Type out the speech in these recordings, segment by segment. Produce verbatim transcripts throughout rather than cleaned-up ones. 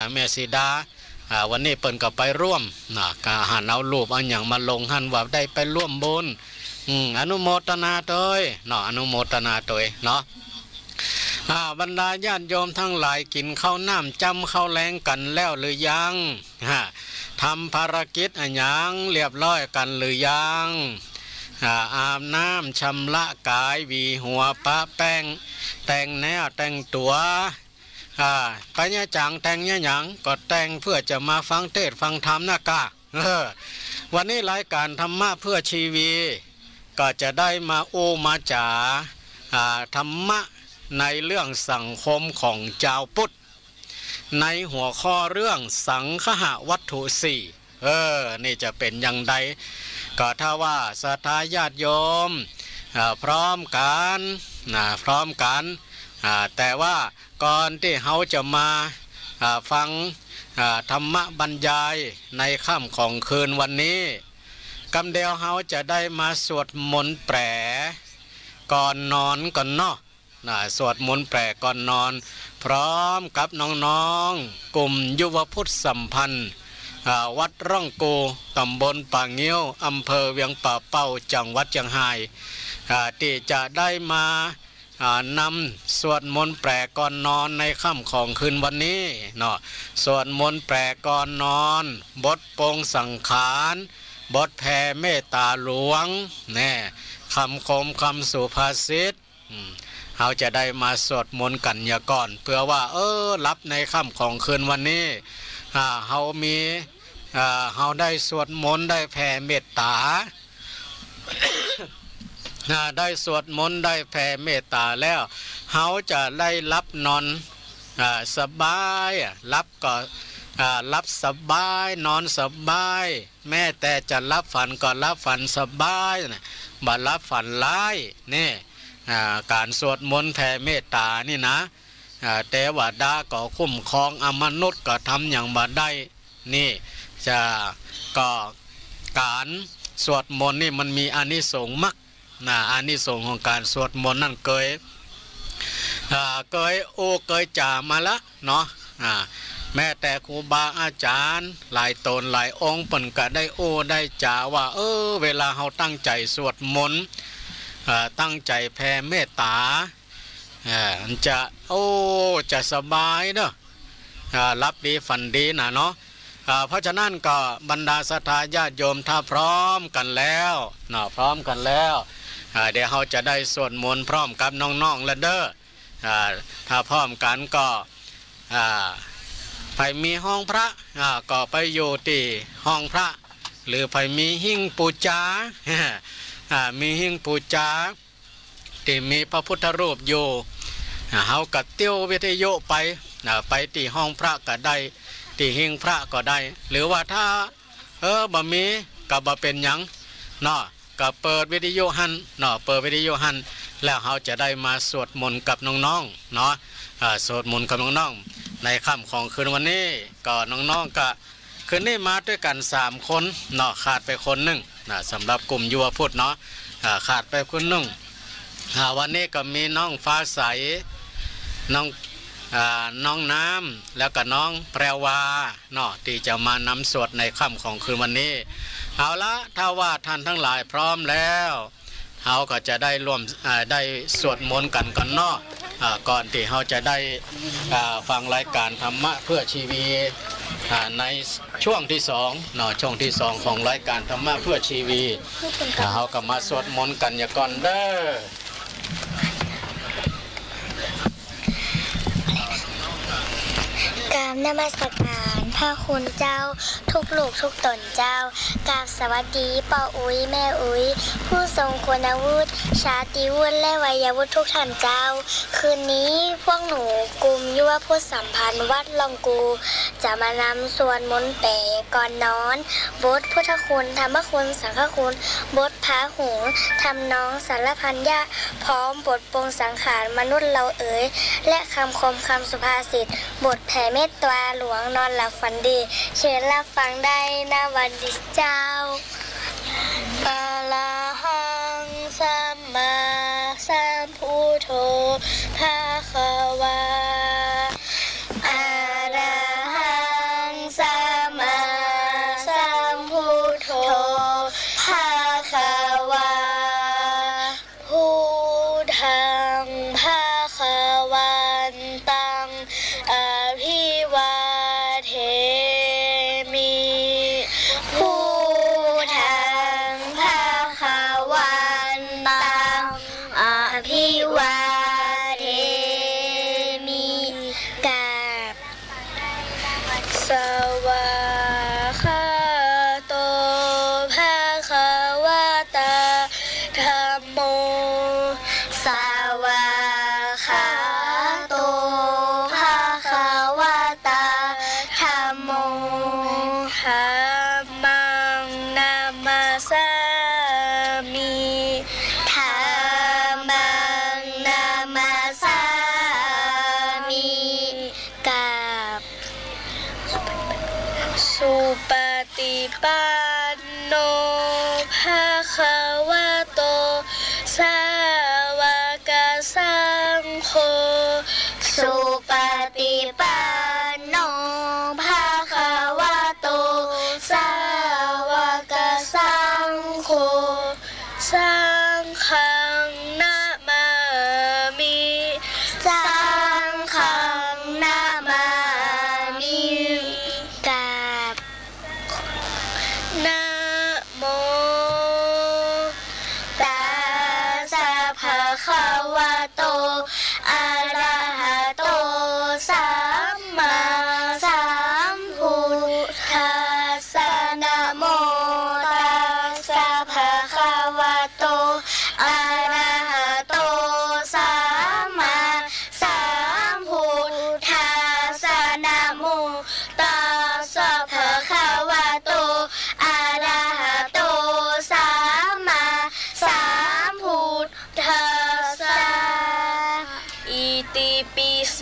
กับแม่สีดาวันนี้เปิ่นก็ไปร่วมนะกาหันเอารูปเอาอย่างมาลงหันว่าได้ไปร่วมบุญอนุโมทนาโดยเนาะอนุโมทนาโดยเนาะบรรดาญาติโยมทั้งหลายกินข้าวน้ำจำข้าวแรงกันแล้วหรือยังทำภารกิจอันยังเรียบร้อยกันหรือยังอาบน้ำชำระกายวีหัวปะแป้งแต่งแนวแต่งตัวไปเนี่ยจังแต่งเนี่ยหยังก็แต่งเพื่อจะมาฟังเทศฟังธรรมนะกะวันนี้รายการธรรมะเพื่อชีวิตก็จะได้มาโอมาจ่าธรรมะในเรื่องสังคมของเจ้าพุทธในหัวข้อเรื่องสังคหวัตถุสี่เออนี่จะเป็นอย่างใดก็ถ้าว่าศรัทธาญาติโยมพร้อมกันนะพร้อมกันแต่ว่าก่อนที่เขาจะมาฟังธรรมะบรรยายในค่ำของคืนวันนี้กำเดียวเขาจะได้มาสวดมนต์แปรก่อนนอนก่อนเนาะสวดมนต์แปรก่อนนอนพร้อมกับน้องๆกลุ่มยุวพุทธสัมพันธ์วัดร่องกูตำบลป่าเงี้ยวอำเภอเวียงป่าเป้าจังหวัดเชียงรายที่จะได้มานำสวดมนต์แปรก่อนนอนในค่ำของคืนวันนี้เนาะสวดมนต์แปรก่อนนอนบทปรงสังขารบทแผ่เมตตาหลวงแน่คำคมคำสุภาษิตเขาจะได้มาสวดมนต์กันอย่าก่อนเพื่อว่าเออรับในค่ำของคืนวันนี้เขามีเขาได้สวดมนต์ได้แผ่เมตตาได้สวดมนต์ได้แผ่เมตตาแล้วเขาจะได้รับนอนสบายรับก็รับสบายนอนสบายแม้แต่จะรับฝันก็รับฝันสบายบ่รับฝันร้ายนี่การสวดมนต์แผ่เมตตานี่นะแต่ว่าดาก็คุ้มครองอมนุษย์ก็ทำอย่างบ่ได้นี่จะก็การสวดมนต์นี่มันมีอานิสงส์มากนะอานิสงส์ของการสวดมนต์นั่นเคยเคยโอเคยจ่ามาละเนาะแม้แต่ครูบาอาจารย์หลายตนหลายองค์เปิ่นก็ได้โอได้จ่าว่าเออเวลาเราตั้งใจสวดมนต์ตั้งใจแผ่เมตตาจะโอ้จะสบายเนาะรับดีฝันดีนะเนาะเพราะฉะนั้นก็บรรดาศรัทธาญาติโยมถ้าพร้อมกันแล้วเนาะพร้อมกันแล้วเดี๋ยวเราจะได้สวดมนต์พร้อมกับน้องๆและเด้อถ้าพร้อมกันก็ไปมีห้องพระก็ไปอยู่ที่ห้องพระหรือไปมีหิ้งปูจามีหิ้งปูจาที่มีพระพุทธรูปอยู่เฮาก็เตี้ยววิทยุไปไปที่ห้องพระก็ได้ที่หิ้งพระก็ได้หรือว่าถ้าเออบ่มีก็บ่เป็นหยังเนาะก็เปิดวิทยุหันเนาะเปิดวิทยุหันแล้วเขาจะได้มาสวดมนต์กับน้องๆเนาะสวดมนต์กับน้องๆในค่ำของคืนวันนี้ก็น้องๆก็คืนนี้มาด้วยกันสามคนเนาะขาดไปคนหนึ่งนะสำหรับกลุ่มยุวพุทธเนาะขาดไปคนหนึ่งวันนี้ก็มีน้องฟ้าใสน้องน้องน้ำแล้วก็น้องแพรวาเนาะที่จะมานำสวดในค่ำของคืนวันนี้เอาละถ้าว่าท่านทั้งหลายพร้อมแล้วเขาก็จะได้ร่วมได้สวดมนต์กันก่อนเนาะก่อนที่เขาจะได้ฟังรายการธรรมะเพื่อชีวิตในช่วงที่สองเนาะช่วงที่สองของรายการธรรมะเพื่อชีวิตเขาก็มาสวดมนต์กันอย่าก่อนเด้อกราบนมัสการพระคุณเจ้าทุกลูกทุกตนเจ้ากราบสวัสดีป้าอุ้ยแม่อุ้ยผู้ทรงคุณวุฒิชาติวุฒิและวัยวุฒิทุกท่านเจ้าคืนนี้พวกหนูกลุ่มยุวพุทธสัมพันธ์วัดลองกูจะมานำสวดมนต์แปรก่อนนอนบทพุทธคุณธรรมคุณสังฆคุณบทพาหูทำน้องสารพันยะพร้อมบทปรงสังขารมนุษย์เราเอ๋ยและคำคมคำสุภาษิตบทแผ่เมตตาหลวงนอนหลับฝันดีเชิญรับฟังได้นะวันดิเจ้าอะระหังสัมมาสัมพุทโธภะคะวาอะระหัสวาคาโตภะคะวะตาธัมโมสวาคาโตภะคะวะตาธัมโมธัมมังนามาสามิธัมมังนามาสามิกาบสุปฏิปันโนภะคะวะโตสาวกสังโฆสุปฏิปันโนภะคะวะโตสาวกสังโฆสังฆังนะมามิสังฆังนะมามิกราบนะโมตัสสะภะคะวะโตอะระหะโตสัมมาสัมพุทธัสสะนะโมตัสสะภะคะวะโตอะระหะโตสัมมาสัมพุทธัสสะนะโมตัสสะภะคะวะโตอะระหะโตสัมมาสัมพุทธัสสะอิติปิโส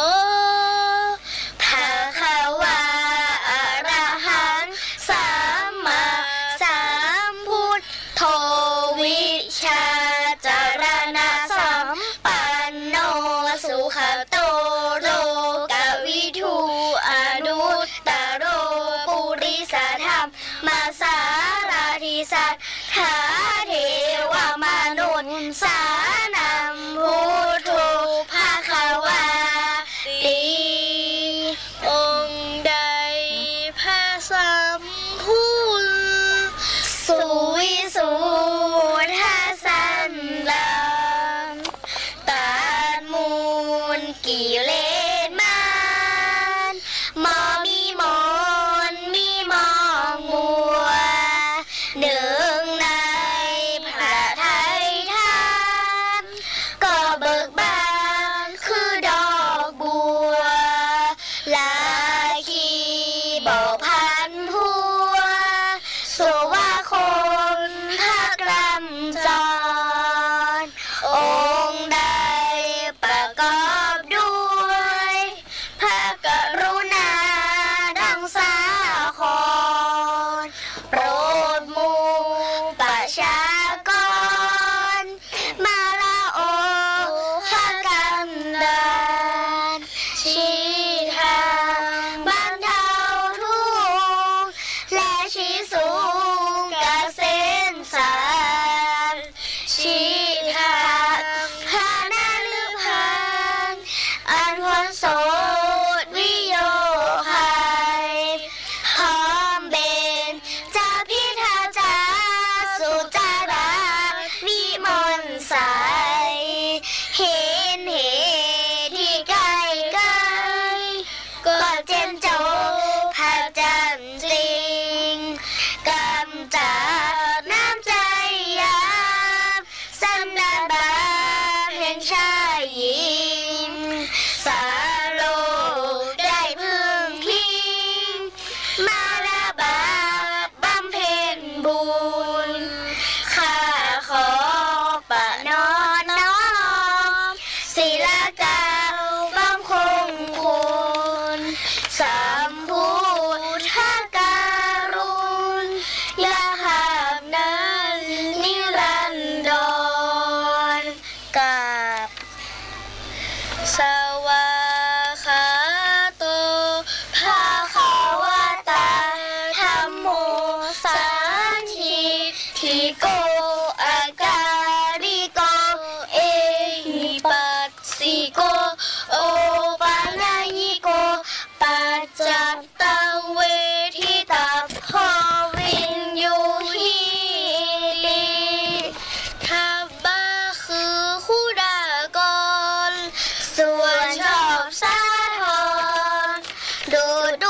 ภะคะวะอะระหังสัมมาสัมพุทโธวิชาจารณะสัมปันโนสุขโตโลกวิทูอนุตตโรปุริสธรรมมาสาราธิสัทธาเทวมนุษย์สานัมพุทโธภะคะวะติองค์ใดพระสัมพุทธสุวิสุทธสันดานตัดมูลกิเลสมารมอมีมนมีมองมัวหนึ่งในพระทัยธรรมก็เบิกบานคือดอกบัวลาคีบอกพันพัวสุว่าคนทักรำจรองค์ใดประกอบด้วยพระกรุณาดังสาครโปรดหมู่ประชากรมาละโอขกันดานชี้ทางบรรเทาทุกข์และชี้สูงเกษมสารชี้ทางพานาลือพันอันพ้นโสดวิโยภัยพร้อมเบนจะพิทาจาสุจาราวิมลใสเห็นเหตุที่ใกล้ไกลก็เจนโจพระจันทร์จริงกำจัดน้ำใจยามสันดานบาปแห่งชายหญิงสาโลกได้พึ่งพิงมาละบาปบำเพ็ญบุญข้าขอประนอนน้อมศิลากาบังคงคุณสัมพุทธการุณยาหาบนั้นนิรันดรกราบสวาคาโตภะคะวะตาธัมโมสันทิทิโกอาการิโกเอหิปัสสิโกโอปานายิโกปัจจัตตังเวทิตาภวินยูหิติทัพบะคือคู่ดากรส่วนชอบสาธรดูดวง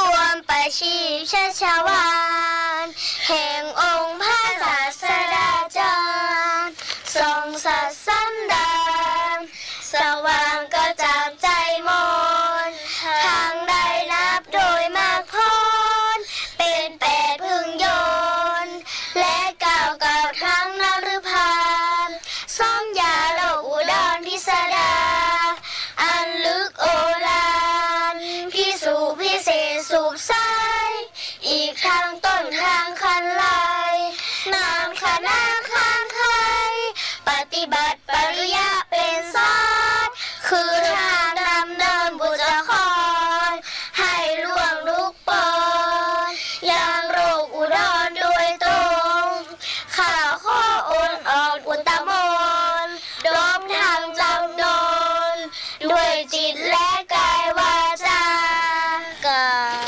ำประชีพชัชวานแห่งองค์พระศาสดาจารย์ทรงสัตย์สันดานสว่างก็จากใจมนทางใดนับโดยมากพรเป็นแปดพึงโยนและก้าวก้าวทั้งนฤพานซ่อมยาโลกอุดรพิสดาอันลึกโอฬารพิสูจพิเศษสูบใสอีกทางต้นทางคันไหลนามคณะข้างใครปฏิบัติปริยะเป็นศาสตร์คือทางดำเนินบุญครให้ล่วงลุกปอนอย่างโรคอุดรโดยตรงข้าข้อโอนออกอุตมนดมทางจำนนด้วยจิตและกายวาจากา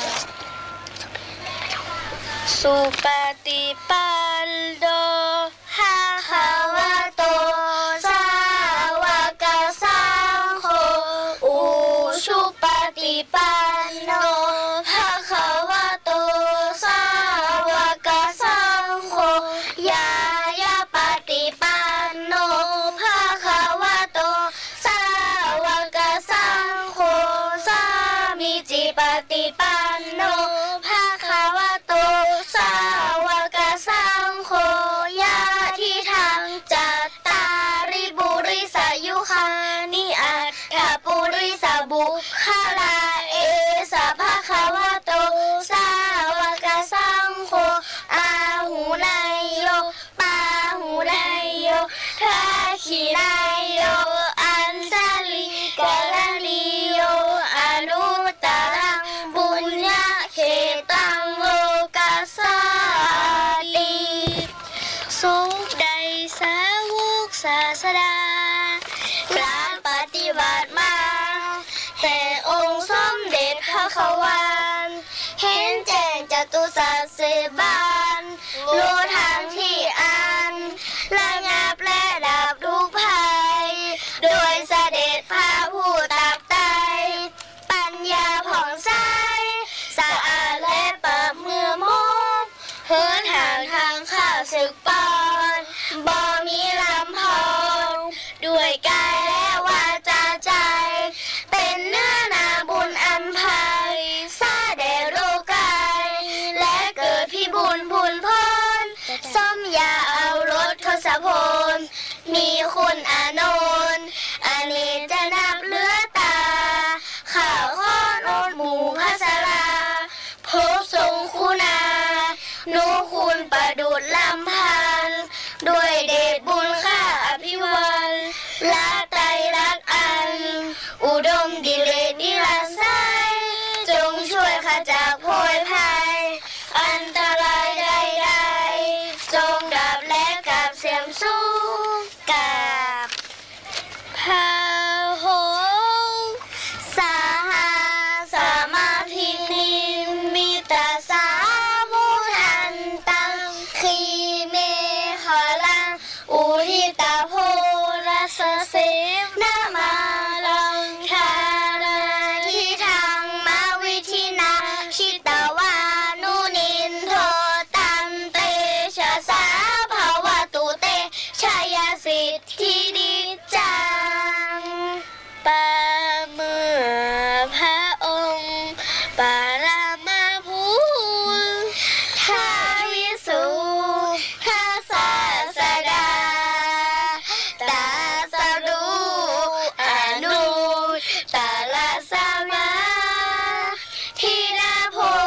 สุปฏิปันโนภะคะวะโตสาวกสังโฆอุชุปฏิปันโนภะคะวะโตสาวกสังโฆยายาปฏิปันโนภะคะวะโตสาวกสังโฆสามิจิปฏิปันโนภะคะวะโตสาวกสังโฆยะทิทังจัตตาริปุริสายุคานิอัตถปุริสบุคคลาเอสะภะคะวะโตสาวกสังโฆอาหูนายโยปาหูนายโยทักขินายโยอัญชลิกาลนิโยอนุตตรังบุญญาเขตังโลกัสสาติสุขใดสาวกศาสดาการปฏิบัติมาแต่องค์สมเด็จพระขวานเห็นแจ้งจตุสัจสิบานรู้ทางที่อ่านระงับและดับทุกภัยโดยเสด็จพระผู้ตับไตปัญญาผ่องใสสะอาดและปราบเมื่อมองเหินห่างทางข้าศึกปอนบ่มีลำพองด้วยกายและวาจาใจเป็นเนื้อนาบุญอันไพซาเดโรกายและเกิดพิบูลบุญพรสมยาเอารถทศพลมีคุณอานนท์อเนกจะนับเลือตาข่าวข้อโนดหมู่พัสราพบทรงคุณานุคุณประดุจลำพันด้วยเดชบุญข้าอภิวันละไตรรัตน์อันอุดมดิเลกนิรันดร์ไสจงช่วยข้าจากโพยภัยอันตรายใดๆจงดับและกับเสียงสู้กับพระหงส์สาหาสมาธินิมิตาสามุทันตังคีเมขลังอุทิตาโพรัสเสนามาลังคาราทิทังมาวิธินาชิตาวานุนินโทตันเตชะสาภาวะตุเตชายสิทธิดิจังปาเมื่อพระองค์ปารามาภูทาวิสุทาศาสดาตาสรุอนุตตรสมาทีนาโพ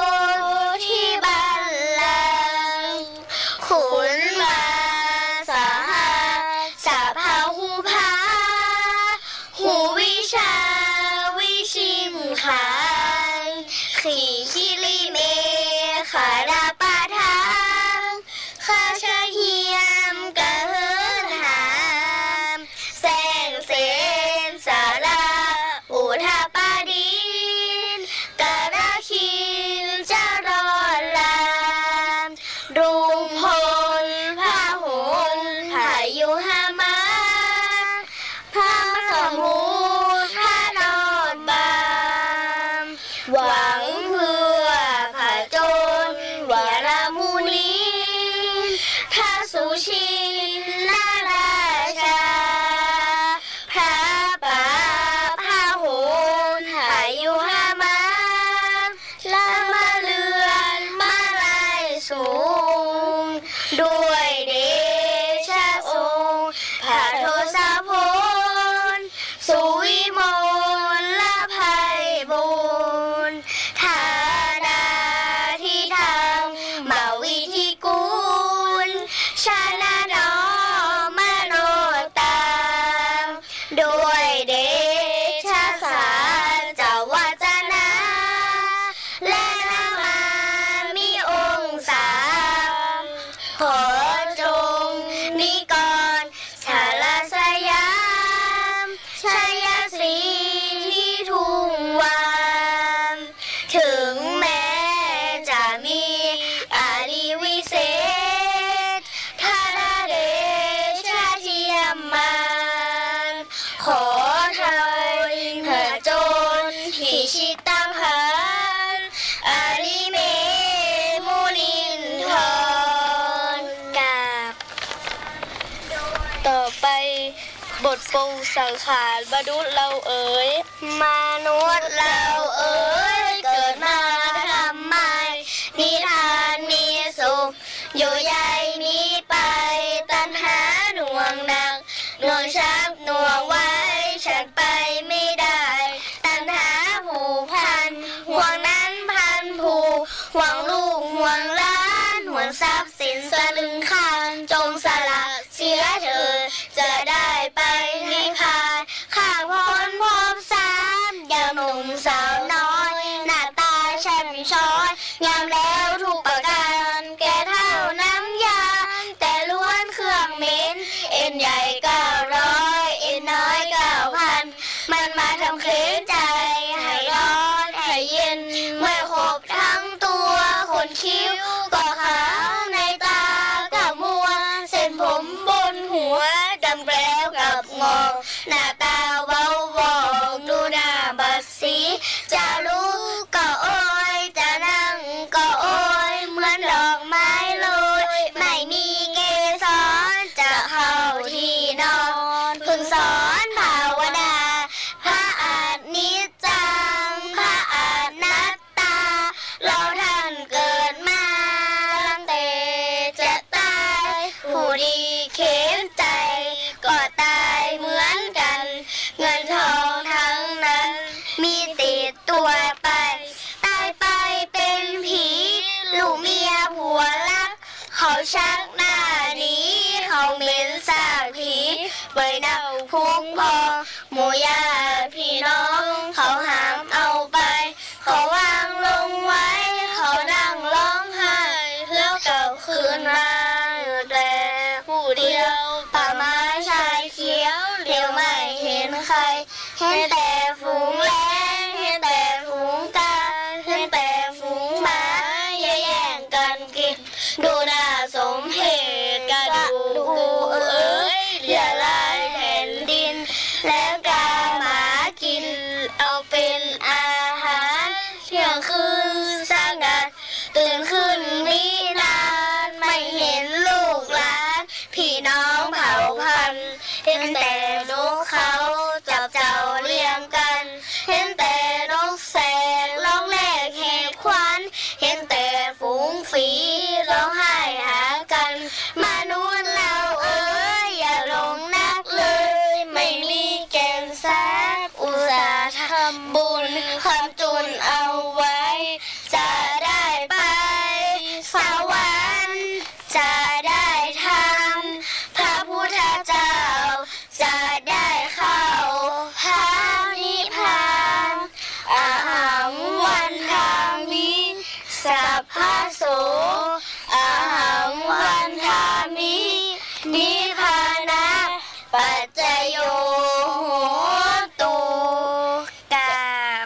ด้วยเดชะทรงพระโทสะพลสุวิมลละภัยบุญฐานาที่ทางมาวิธีกุลชนะนอมโนตามด้วยเดชะสารเจ้าวาจนะและนามามีองค์สามขอจงนิกรชาลสยามชัยศรีที่ทุ่งวานถึงแม้จะมีอาลีวิเศษทาราเดชะเทียมมันขอเธอเถิดจนที่ชิตาพันอาลีเมมุนินทรกาบต่อไปบทปรุงสังขารมนุษย์เราเอ๋ยมนุษย์เราเอ๋ยเกิดมาทำไมนิทานมีสุขอยู่ใหญ่มีไปตัณหาหน่วงหนักหน่วงชักหน่วงไว้ฉันไปไม่ได้ตัณหาผูกพันห่วงนั้นพันผูกห่วงลูกห่วงหลานห่วงทรัพย์สินสลึงคานจงสละเสียเถิดจะได้ไปนิพพานข้างพ้นพบสามอย่างหนุ่มสาวน้อยหน้าตาแช่มช้อยงามแล้วทุกประการแก่เท่าน้ำยาแต่ล้วนเครื่องเหม็นเอ็นใหญ่เก้าร้อยเอ็นน้อยเก้าพันมันมาทำเคลิ้มใจให้ร้อนให้เย็นเมื่อครบทั้งตัวขนคิ้วก็ขาวในตากับมัวเส้นผมบนหัวดำแกล้วกับงอหน้าตาเว้าบอกดูหน้าบัดสีจะลุกก็โอยจะนั่งก็โอยเหมือนดอกไม้โรยไม่มีเกสรจะเข้าที่นอนพึงสอนภาวนาพระอานิจจังพระอนัตตาเราท่านเกิดมาตั้งแต่จะตายผู้ดีเข้มใจก็ตายเหมือนกันเงินทองทั้งนั้นมีติดตัวไปตายไปเป็นผีลูกเมียผัวรักเขาชักหน้าหนีเขาเหม็นสากผีเบยเน่าพุงพองหมู่ญาติพี่น้องเขาหามเอาไปเขาวางลงไว้เขานั่งร้องไห้แล้วกลับคืนมาแต่ผู้เดียวป่าไม้ชายเขียวเลี้ยวไม่เห็นใครเห็นแต่ฝูงแล้งเห็นแต่ฝูงกาเห็นแต่ฝูงหมาแย่งกันกินดูน่าสมเหตุกระดูกเอ๋ยเหลือลายแผ่นดินแล้วกาหมากินเอาเป็นอาหารเที่ยงคืนสักงัดตื่นขึ้นมีนานไม่เห็นลูกหลานพี่น้องเผ่าพันธุ์เห็นแต่นกเขาจับเจ้าเลี้ยงกันเห็นแต่นกแสกร้องแรกแหกควันเห็นแต่ฝูงฝีร้องไห้หากันมนุษย์เราเอ๋ยอย่าหลงนักเลยไม่มีแก่นแสกอุตส่าห์ทำบุญคำจุนเอาไว้จะได้ไปสวรรค์จะได้ทำพระพุทธเจ้าจะได้เข้าพระนิพพานอาหังวันทามิสัพพะโสอาหังวันทามินิพพานะปัจจโยโหตุกาบ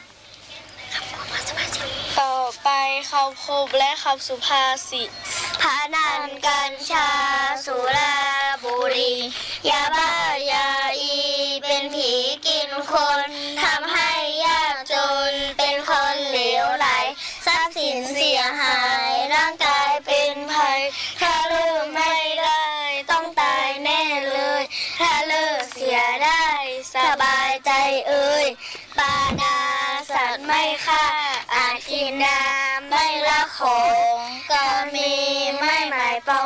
ต่อไปคำคมและคำสุภาษิตพานันกัญชาสุราบุหรี่ยาบ้ายาอีเป็นผีกินคนทำให้ยากจนเป็นคนเหลวไหลทรัพย์สินเสียหายร่างกายเป็นภัยถ้าเลิกไม่ได้ต้องตายแน่เลยถ้าเลิกเสียได้สบายใจเอ่ยปานาสัตว์ไม่ฆ่าอาทินาไม่ละของก็มีไม่หมายปองค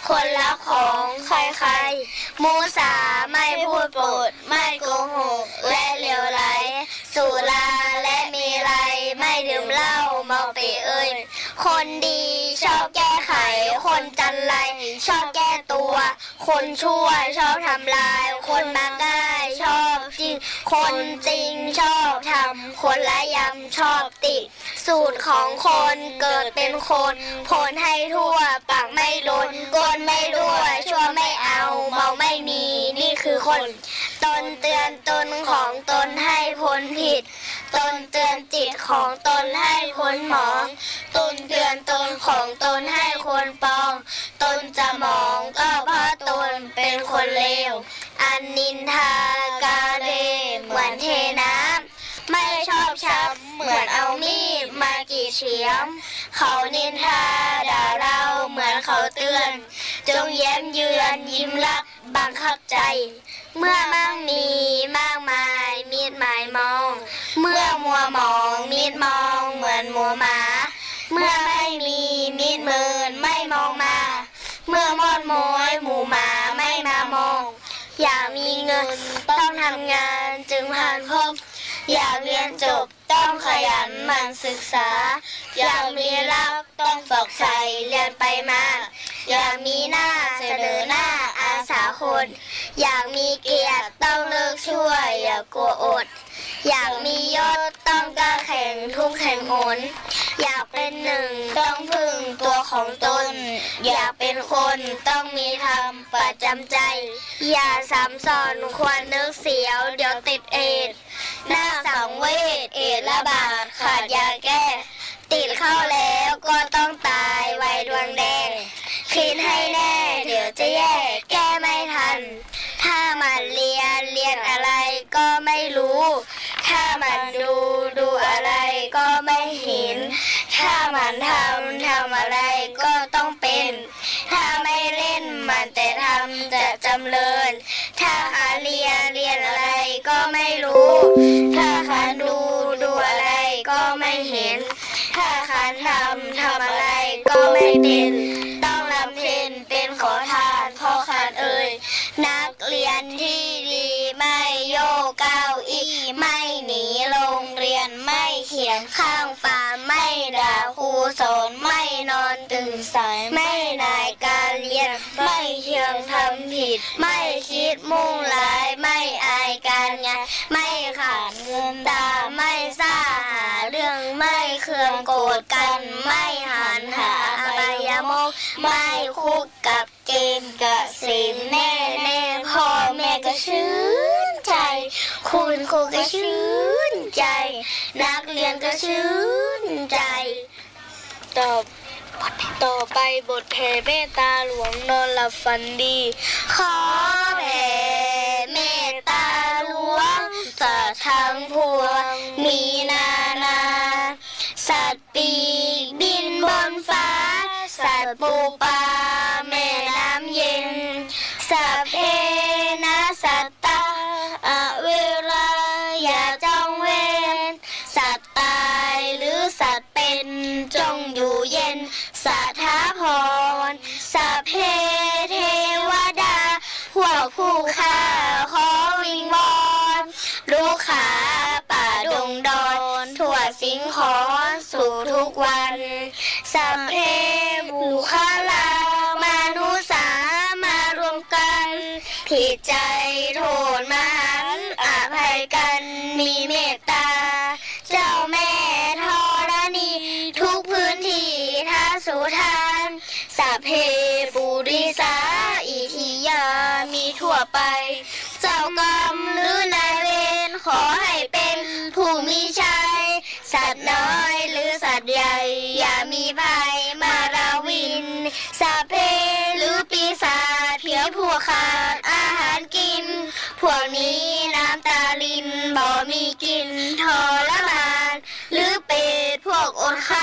คนรักของใครๆมุสาไม่พูดปดไม่โกหกและเลวไหลสุราและมีไรไม่ดื่มเหล้าเมาเปเอ้ยคนดีชอบแก้ไขคนจันไรชอบแก้ตัวคนชั่วชอบทำลายคนมาง่ายชอบจริงคนจริงชอบทำคนละยำชอบติสูตรของคนเกิดเป็นคนผลให้ทั่วปากไม่ล้นก้นไม่รั่วชั่วไม่เอาเมาไม่มีนี่คือคนตนเตือนตนของตนให้พ้นผิดตนเตือนจิตของตนให้พ้นหมองตนเตือนตนของตนให้คนปองตนจะมองก็เพราะตนเป็นคนเลวอันนินทากาเรเหมือนเทน้ำไม่ชอบช้ำเหมือนเอามีดมากรีดเฉียมเขานินทาด่าเราเหมือนเขาเตือนจงแย้มเยือนยิ้มรักบังคับใจเมื่อมั่งมีมากมายมีดหมายมองเมื่อมัวมองมีดมองเหมือนมัวหมาเมื่อไม่มีมีดเมินไม่มองมาเมื่อมอดโมยหมูหมาไม่มามองอยากมีเงินต้องทำงานจึงผ่านพบอยากเรียนจบต้องขยันหมั่นศึกษาอยากมีรักต้องฝากใส่เรียนไปมาอยากมีหน้าเสนอหน้าอาสาคนอยากมีเกียรติต้องเลิกชั่วอย่ากลัวอดอยากมียศต้องกล้าแข่งทุกแข่งหนอยากเป็นหนึ่งต้องพึ่งตัวของตนอยากเป็นคนต้องมีธรรมประจำใจอย่าซ้ำซ้อนควรนึกเสียวเดี๋ยวติดเอดหน้าสังเวชเอดระบาดขาดยาแก้ติดเข้าแล้วก็ต้องตายไวดวงแดงคิดให้แน่เดี๋ยวจะแย่แก้ไม่ทันถ้ามันเรียนเรียนอะไรก็ไม่รู้ถ้ามันดูดูอะไรก็ไม่เห็นถ้ามันทำทำอะไรก็ต้องเป็นถ้าไม่เล่นมันแต่ทำจะจำเริญถ้าหาเรียนเรียนอะไรก็ไม่รู้ถ้าขันดูดูอะไรก็ไม่เห็นถ้าขันทำทำอะไรก็ไม่เป็นต้องลำเพ็ญเป็นขอทานพ่อขันเอ่ยนักเรียนที่ดีไม่โยกเก้าอี้ไม่หนีโรงเรียนไม่เขียนข้างฝาไม่ด่าครูสอนไม่นอนตื่นสายไม่นายการเรียนไม่เที่ยงทำผิดไม่คิดมุ่งร้ายไม่อายการงานไม่ขาดเงินตาไม่ซ่าหาเรื่องไม่เครื่องโกรธกันไม่หันหาอบายมุขไม่คุกกับเกมกับสิ่งแน่แน่พ่อแม่ก็ชื่นใจคุณครูก็ชื่นใจนักเรียนก็ชื่นใจต่อต่อไปบทแผ่เมตตาหลวงนอนหลับฝันดีขอแผ่เมตตาหลวงสัตว์ทั้งพวงมีนานาสัตว์ปีกบินบนฟ้าสัตว์ปูปลาแม่น้ำเย็นสัพเพนะสัตตาอเวราอย่าจ้องเว้นสัตว์ตายหรือสัตว์เป็นจงอยู่เย็นสัทธาพรสัพเพเทวดาพวกผู้ข้าขอวิงวอนลูกขาป่าดงดอนทั่วสิงขอสู่ทุกวันสัพเพบุคลามนุษย์มารวมกันผิดใจโทษมหันต์อภัยกันมีเมตตาเจ้าแม่ธรณีทุกพื้นที่ท่าสุทานสัพเพปุริสาอิทิยามีทั่วไปเจ้ากรรมหรือนายเวรขอให้เป็นผู้มีชัยสัตว์น้อยหรือสัตว์ใหญ่อย่ามีภัยมาราวินสัพเพหรือปีศาจเพียงผู้ขาดอาหารกินพวกนี้น้ำตาลินบ่มีกินทรมานหรือเปรตพวกอดข้าว